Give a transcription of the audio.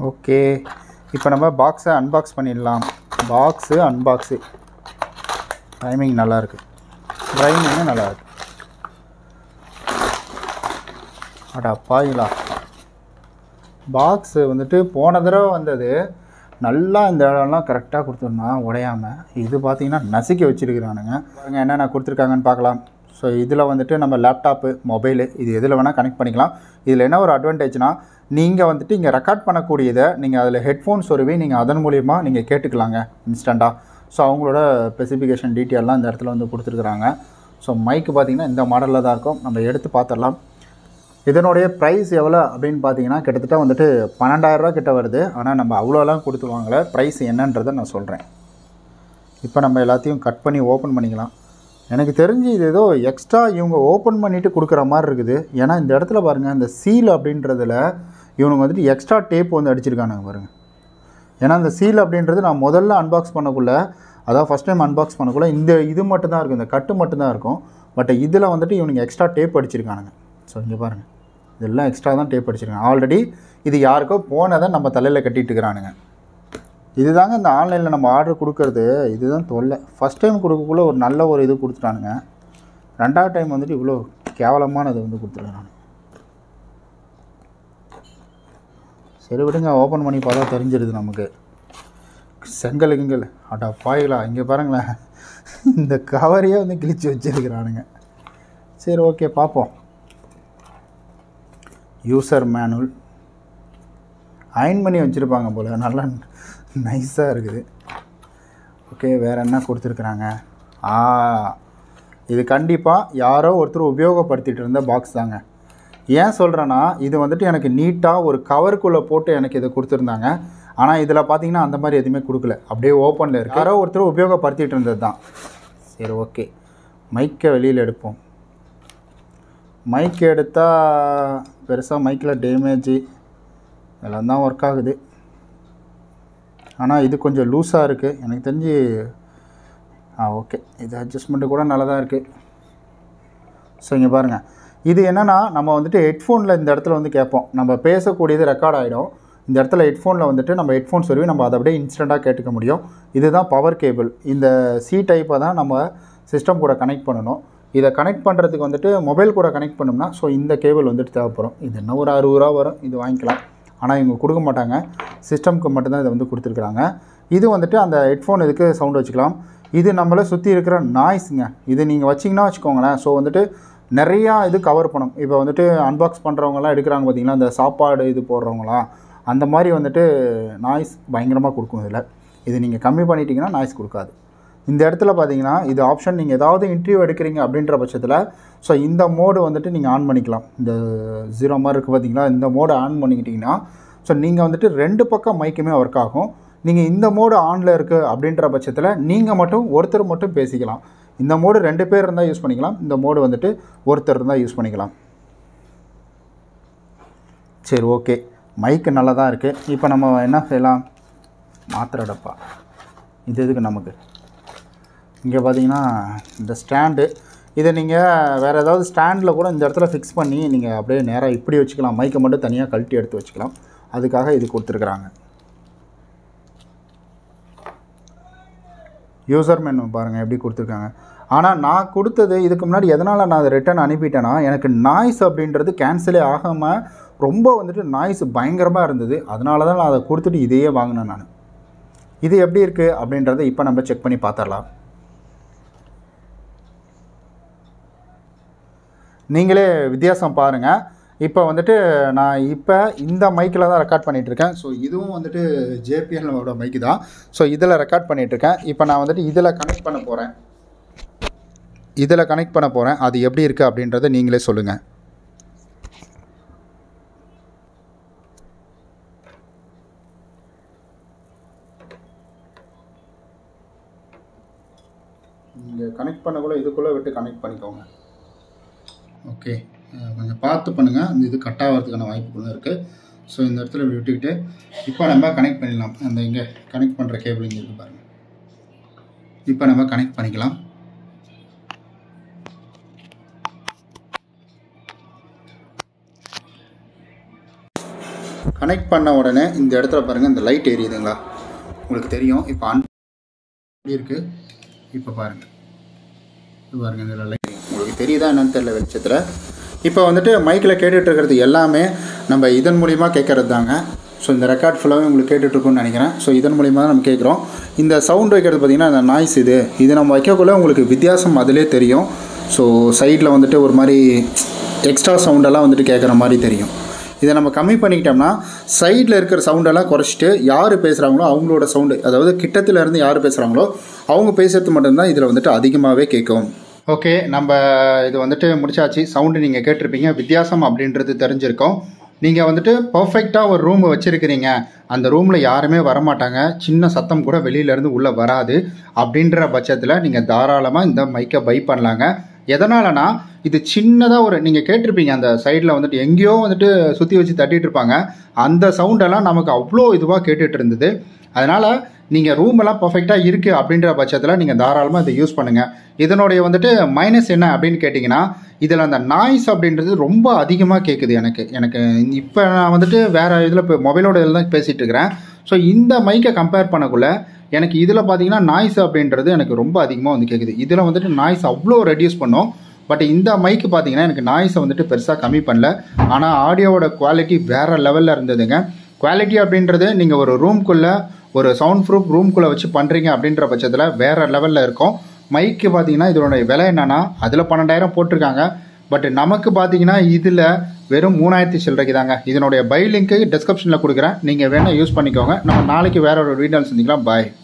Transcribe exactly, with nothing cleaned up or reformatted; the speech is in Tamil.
ஓகே, இப்போ நம்ம பாக்ஸை அன்பாக்ஸ் பண்ணிடலாம். பாக்ஸு அன்பாக்ஸு டைமிங் நல்லாயிருக்கு, டைமிங்கும் நல்லாயிருக்கு. அடா பாயிலா, பாக்ஸு வந்துட்டு போன தடவை வந்தது நல்லா இந்த இடம்லாம் கரெக்டாக கொடுத்துருந்தான் உடையாமல். இது பார்த்திங்கன்னா நசுக்கி வச்சுருக்கிறானுங்க. பாருங்கள் என்னென்ன கொடுத்துருக்காங்கன்னு பார்க்கலாம். ஸோ இதில் வந்துட்டு நம்ம லேப்டாப்பு, மொபைலு இது எதில் வேணால் கனெக்ட் பண்ணிக்கலாம். இதில் என்ன ஒரு அட்வான்டேஜ்னால், நீங்கள் வந்துட்டு இங்கே ரெக்கார்ட் பண்ணக்கூடியதை நீங்கள் அதில் ஹெட்ஃபோன்ஸ் வருவி நீங்கள் அதன் மூலிமா நீங்கள் கேட்டுக்கலாங்க இன்ஸ்டண்ட்டாக. ஸோ அவங்களோட ஸ்பெசிஃபிகேஷன் டீட்டெயிலெலாம் இந்த இடத்துல வந்து கொடுத்துருக்குறாங்க. ஸோ மைக்கு பார்த்திங்கன்னா இந்த மாடலில் தான் இருக்கும். நம்ம எடுத்து பார்த்துடலாம். இதனுடைய ப்ரைஸ் எவ்வளோ அப்படின்னு பார்த்தீங்கன்னா கிட்டத்தட்ட வந்துட்டு பன்னெண்டாயிரரூவா கிட்ட வருது. ஆனால் நம்ம அவ்வளோலாம் கொடுத்துருவாங்களே, ப்ரைஸ் என்னன்றதை நான் சொல்கிறேன். இப்போ நம்ம எல்லாத்தையும் கட் பண்ணி ஓப்பன் பண்ணிக்கலாம். எனக்கு தெரிஞ்சு இது ஏதோ எக்ஸ்ட்ரா இவங்க ஓப்பன் பண்ணிவிட்டு கொடுக்குற மாதிரி இருக்குது. ஏன்னா இந்த இடத்துல பாருங்கள், இந்த சீல் அப்படின்றதில் இவனுங்க வந்துட்டு எக்ஸ்ட்ரா டேப் வந்து அடிச்சிருக்கானுங்க பாருங்கள். ஏன்னா இந்த சீல் அப்படின்றது நான் முதல்ல அன்பாக்ஸ் பண்ணக்குள்ளே, அதாவது ஃபஸ்ட் டைம் அன்பாக்ஸ் பண்ணக்குள்ளே இந்த இது மட்டும்தான் இருக்கும், இந்த கட்டு மட்டும்தான் இருக்கும். பட் இதில் வந்துட்டு இவனுங்க எக்ஸ்ட்ரா டேப் அடிச்சிருக்கானுங்க. ஸோ இங்கே பாருங்கள், இதெல்லாம் எக்ஸ்ட்ரா தான் டேப் அடிச்சிருக்காங்க. ஆல்ரெடி இது யாருக்கோ போனதை நம்ம தலையில் கட்டிகிட்டு இருக்கிறானுங்க. இதுதாங்க இந்த ஆன்லைனில் நம்ம ஆர்டர் கொடுக்குறது, இதுதான் தொல்லை. ஃபஸ்ட் டைம் கொடுக்கக்குள்ள ஒரு நல்ல ஒரு இது கொடுத்துட்டானுங்க. ரெண்டாவது டைம் வந்துட்டு இவ்வளோ கேவலமான இது வந்து கொடுத்துருக்கானுங்க. சரி விடுங்க, ஓப்பன் பண்ணி பார்த்தா தெரிஞ்சிருது நமக்கு. செங்கல் கிங்கல் அடா பாய்களா, இங்கே பாருங்களேன், இந்த கவரையே வந்து கிழிச்சு வச்சுருக்கிறானுங்க. சரி ஓகே, பார்ப்போம். யூசர் மேனுவல் அயன் பண்ணி வச்சுருப்பாங்க போல், நல்லா நைஸாக இருக்குது. ஓகே, வேறு என்ன கொடுத்துருக்குறாங்க? ஆ இது கண்டிப்பாக யாரோ ஒருத்தர் உபயோகப்படுத்திகிட்டு இருந்த பாக்ஸ் தாங்க. ஏன் சொல்கிறேன்னா, இது வந்துட்டு எனக்கு நீட்டாக ஒரு கவருக்குள்ளே போட்டு எனக்கு இதை கொடுத்துருந்தாங்க. ஆனால் இதில் பார்த்தீங்கன்னா அந்த மாதிரி எதுவுமே கொடுக்கல, அப்படியே ஓப்பனில் இருக்குது. யாரோ ஒருத்தர் உபயோகப்படுத்திகிட்டு இருந்தது தான். சரி ஓகே, மைக்கை வெளியில் எடுப்போம். மைக் எடுத்தால் பெருசாக மைக்கில் டேமேஜு எல்லாம் தான் ஒர்க் ஆகுது. ஆனால் இது கொஞ்சம் லூஸாக இருக்குது எனக்கு தெரிஞ்சு. ஆ ஓகே, இது அட்ஜஸ்ட்மெண்ட்டு கூட நல்லா தான் இருக்குது. ஸோ இங்கே பாருங்கள், இது என்னென்னா நம்ம வந்துட்டு ஹெட்ஃபோனில் இந்த இடத்துல வந்து கேட்போம். நம்ம பேசக்கூடியது ரெக்கார்ட் ஆகிடும். இந்த இடத்துல ஹெட்ஃபோனில் வந்துட்டு நம்ம ஹெட்ஃபோன்ஸ் வருவி நம்ம அதை அப்படியே இன்ஸ்டண்ட்டாக கேட்டுக்க முடியும். இதுதான் பவர் கேபிள். இந்த சி டைப்பை தான் நம்ம சிஸ்டம் கூட கனெக்ட் பண்ணணும். இதை கனெக்ட் பண்ணுறதுக்கு வந்துட்டு மொபைல் கூட கனெக்ட் பண்ணோம்னா ஸோ இந்த கேபிள் வந்துட்டு தேவைப்படும். இது என்ன ஒரு அறுபது ரூபா வரும், இது வாங்கிக்கலாம். ஆனால் இவங்க கொடுக்க மாட்டாங்க, சிஸ்டம்க்கு மட்டும்தான் இதை வந்து கொடுத்துருக்குறாங்க. இது வந்துட்டு அந்த ஹெட்ஃபோன் இதுக்கு சவுண்ட் வச்சுக்கலாம். இது நம்மளை சுற்றி இருக்கிற நாய்ஸுங்க. இது நீங்கள் வச்சிங்கன்னா வச்சுக்கோங்களேன், ஸோ வந்துட்டு நிறையா இது கவர் பண்ணும். இப்போ வந்துட்டு அன்பாக்ஸ் பண்ணுறவங்களாம் எடுக்கிறாங்க பார்த்திங்களா, இந்த சாப்பாடு இது போடுறவங்களாம், அந்த மாதிரி வந்துட்டு நாய்ஸ் பயங்கரமாக கொடுக்கும். இதில் இது நீங்கள் கம்மி பண்ணிட்டீங்கன்னா நாய்ஸ் கொடுக்காது. இந்த இடத்துல பார்த்தீங்கன்னா இது ஆப்ஷன், நீங்கள் ஏதாவது இன்டர்வியூ எடுக்கிறீங்க அப்படின்ற பட்சத்தில் ஸோ இந்த மோடு வந்துட்டு நீங்கள் ஆன் பண்ணிக்கலாம். இந்த ஜீரோ மாதிரி இருக்குது பார்த்தீங்களா, இந்த மோடு ஆன் பண்ணிக்கிட்டிங்கன்னா ஸோ நீங்கள் வந்துட்டு ரெண்டு பக்கம் மைக்குமே ஒர்க் ஆகும். நீங்கள் இந்த மோடு ஆனில் இருக்குது அப்படின்ற பட்சத்தில் நீங்கள் மட்டும் ஒருத்தர் மட்டும் பேசிக்கலாம். இந்த மோடு ரெண்டு பேர் இருந்தால் யூஸ் பண்ணிக்கலாம், இந்த மோடு வந்துட்டு ஒருத்தர் இருந்தால் யூஸ் பண்ணிக்கலாம். சரி ஓகே, மைக்கு நல்லா தான் இருக்குது. இப்போ நம்ம என்ன செய்யலாம், மாத்திரை டப்பா இது எதுக்கு நமக்கு. இங்கே பார்த்தீங்கன்னா இந்த ஸ்டாண்டு, இதை நீங்கள் வேறு ஏதாவது ஸ்டாண்டில் கூட இந்த இடத்துல ஃபிக்ஸ் பண்ணி நீங்கள் அப்படியே நேராக இப்படி வச்சுக்கலாம். மைக்கை மட்டும் தனியாக கழட்டி எடுத்து வச்சுக்கலாம். அதுக்காக இது கொடுத்துருக்குறாங்க. யூசர் மெனு பாருங்கள் எப்படி கொடுத்துருக்காங்க. ஆனால் நான் கொடுத்தது இதுக்கு முன்னாடி எதனால் நான் அதை ரிட்டன் அனுப்பிட்டேன்னா, எனக்கு நாய்ஸ் அப்படின்றது கேன்சலே ஆகாமல் ரொம்ப வந்துட்டு நாய்ஸ் பயங்கரமாக இருந்தது. அதனால தான் நான் அதை கொடுத்துட்டு இதையே வாங்கினேன் நான். இது எப்படி இருக்குது அப்படின்றத இப்போ நம்ம செக் பண்ணி பார்த்துடலாம். நீங்களே வித்தியாசம் பாருங்கள். இப்போ வந்துட்டு நான் இப்போ இந்த மைக்கில் தான் ரெக்கார்ட் பண்ணிகிட்ருக்கேன். ஸோ இதுவும் வந்துட்டு ஜேபிஎல்லோட மைக்கு தான். ஸோ இதில் ரெக்கார்ட் பண்ணிகிட்ருக்கேன். இப்போ நான் வந்துட்டு இதில் கனெக்ட் பண்ண போகிறேன். இதில் கனெக்ட் பண்ண போகிறேன். அது எப்படி இருக்குது அப்படின்றத நீங்களே சொல்லுங்கள். இங்கே கனெக்ட் பண்ணக்குள்ளே இதுக்குள்ளே விட்டு கனெக்ட் பண்ணிக்கோங்க. ஓகே, கொஞ்சம் பார்த்து பண்ணுங்கள், அந்த இது கட் ஆகிறதுக்கான வாய்ப்புகளும் இருக்குது. ஸோ இந்த இடத்துல விட்டுக்கிட்டு இப்போ நம்ம கனெக்ட் பண்ணிடலாம். அந்த இங்கே கனெக்ட் பண்ணுற கேபிள் இங்கே இருக்குது பாருங்கள். இப்போ நம்ம கனெக்ட் பண்ணிக்கலாம். கனெக்ட் பண்ண உடனே இந்த இடத்துல பாருங்கள் இந்த லைட் எரியுதுங்களா, உங்களுக்கு தெரியும். இப்போ ஆன் இருக்குது, இப்போ பாருங்கள் இது பாருங்கள் இதில் லைட் உங்களுக்கு தெரியுதா என்னன்னு தெரியல வெளிச்சத்தில். இப்போ வந்துட்டு மைக்கில் கேட்டுட்ருக்கிறது எல்லாமே நம்ம இதன் மூலிமா கேட்குறது தாங்க. ஸோ இந்த ரெக்கார்ட் ஃபுல்லாகவே உங்களுக்கு கேட்டுட்ருக்குன்னு நினைக்கிறேன். ஸோ இதன் மூலிமா தான் நம்ம கேட்குறோம். இந்த சவுண்ட் வைக்கிறது பார்த்திங்கன்னா இந்த நாய்ஸ் இது இது நம்ம வைக்கக்குள்ளே உங்களுக்கு வித்தியாசம் அதிலே தெரியும். ஸோ சைடில் வந்துட்டு ஒரு மாதிரி எக்ஸ்ட்ரா சவுண்டெல்லாம் வந்துட்டு கேட்குற மாதிரி தெரியும். இதை நம்ம கம்மி பண்ணிக்கிட்டோம்னா சைடில் இருக்கிற சவுண்டெல்லாம் குறைச்சிட்டு யார் பேசுகிறாங்களோ அவங்களோட சவுண்டு, அதாவது கிட்டத்தில் இருந்து யார் பேசுகிறாங்களோ அவங்க பேசுகிறது மட்டும்தான் இதில் வந்துட்டு அதிகமாகவே கேட்கும். ஓகே, நம்ம இது வந்துட்டு முடிச்சாச்சு. சவுண்டு நீங்கள் கேட்டிருப்பீங்க, வித்தியாசம் அப்படின்றது தெரிஞ்சிருக்கோம். நீங்கள் வந்துட்டு பர்ஃபெக்டாக ஒரு ரூம் வச்சுருக்கிறீங்க, அந்த ரூமில் யாருமே வரமாட்டாங்க, சின்ன சத்தம் கூட வெளியிலேருந்து உள்ளே வராது அப்படின்ற பட்சத்தில் நீங்கள் தாராளமாக இந்த மைக்கை பை பண்ணலாங்க. எதனாலனா இது சின்னதாக ஒரு நீங்கள் கேட்டிருப்பீங்க அந்த சைடில் வந்துட்டு எங்கேயோ வந்துட்டு சுற்றி வச்சு தட்டிகிட்டு இருப்பாங்க, அந்த சவுண்டெல்லாம் நமக்கு அவ்வளோ இதுவாக கேட்டுட்டு இருந்தது. அதனால் நீங்கள் ரூமெல்லாம் பர்ஃபெக்டாக இருக்குது அப்படின்ற பட்சத்தில் நீங்கள் தாராளமாக இதை யூஸ் பண்ணுங்கள். இதனுடைய வந்துட்டு மைனஸ் என்ன அப்படின்னு கேட்டிங்கன்னா, இதில் அந்த நாய்ஸ் அப்படின்றது ரொம்ப அதிகமாக கேட்குது எனக்கு எனக்கு இப்போ நான் வந்துட்டு வேறு இதில் இப்போ மொபைலோட இதில் தான் பேசிகிட்டு இருக்கிறேன். ஸோ இந்த மைக்கை கம்பேர் பண்ணக்குள்ள எனக்கு இதில் பார்த்தீங்கன்னா நாய்ஸ் அப்படின்றது எனக்கு ரொம்ப அதிகமாக வந்து கேட்குது. இதில் வந்துட்டு நாய்ஸ் அவ்வளோ ரெடியூஸ் பண்ணோம். பட் இந்த மைக்கு பார்த்தீங்கன்னா எனக்கு நாய்ஸை வந்துட்டு பெருசாக கம்மி பண்ணல. ஆனால் ஆடியோவோட குவாலிட்டி வேறு லெவலில் இருந்ததுங்க. குவாலிட்டி அப்படின்றது நீங்கள் ஒரு ரூம்குள்ளே ஒரு சவுண்ட் ப்ரூஃப் ரூம்குள்ளே வச்சு பண்ணுறீங்க அப்படின்ற பட்சத்தில் வேறு லெவலில் இருக்கும். மைக்கு பார்த்தீங்கன்னா இதனுடைய விலை என்னென்னா அதில் பன்னெண்டாயிரம் போட்டிருக்காங்க. பட் நமக்கு பார்த்தீங்கன்னா இதில் வெறும் மூணாயிரத்தி சில்லறைக்கு தாங்க. இதனுடைய பை லிங்க்கு டிஸ்கிரிப்ஷனில் கொடுக்குறேன், நீங்கள் வேணால் யூஸ் பண்ணிக்கோங்க. நம்ம நாளைக்கு வேற ஒரு வீடியோ சந்திக்கலாம். பாய்.